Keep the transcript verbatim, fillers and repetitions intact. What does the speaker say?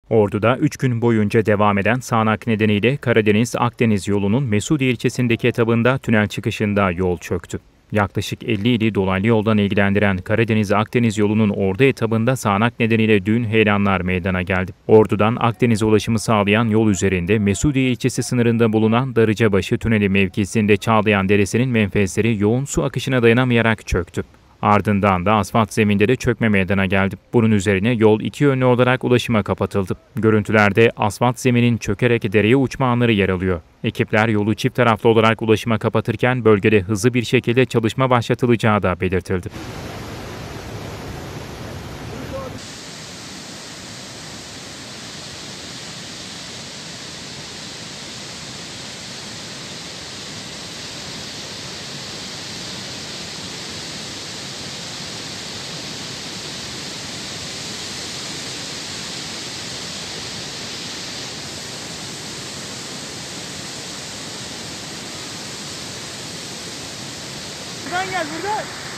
Ordu'da üç gün boyunca devam eden sağanak nedeniyle Karadeniz-Akdeniz yolunun Mesudiye ilçesindeki etabında tünel çıkışında yol çöktü. Yaklaşık elli ili dolaylı yoldan ilgilendiren Karadeniz-Akdeniz yolunun Ordu etabında sağanak nedeniyle dün heyelanlar meydana geldi. Ordu'dan Akdeniz'e ulaşımı sağlayan yol üzerinde Mesudiye ilçesi sınırında bulunan Darıcabaşı Tüneli mevkisinde Çağlayan Deresi'nin menfezleri yoğun su akışına dayanamayarak çöktü. Ardından da asfalt zeminde de çökme meydana geldi. Bunun üzerine yol iki yönlü olarak ulaşıma kapatıldı. Görüntülerde asfalt zeminin çökerek dereye uçma anları yer alıyor. Ekipler yolu çift taraflı olarak ulaşıma kapatırken bölgede hızlı bir şekilde çalışma başlatılacağı da belirtildi. Buradan gel buradan.